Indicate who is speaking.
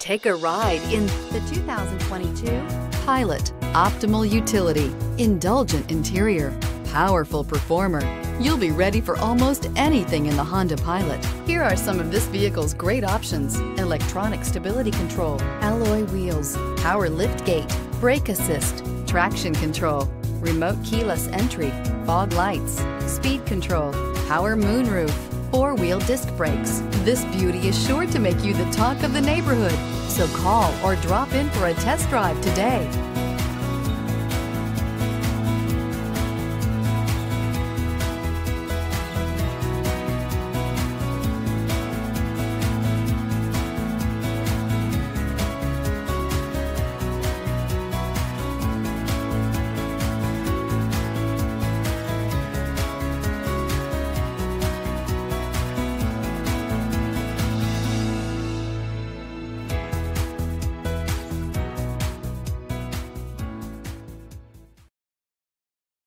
Speaker 1: Take a ride in the 2022 Pilot. Optimal utility, indulgent interior, powerful performer. You'll be ready for almost anything in the Honda Pilot. Here are some of this vehicle's great options: electronic stability control, alloy wheels, power liftgate, brake assist, traction control, remote keyless entry, fog lights, speed control, power moonroof, four-wheel disc brakes. This beauty is sure to make you the talk of the neighborhood. So call or drop in for a test drive today.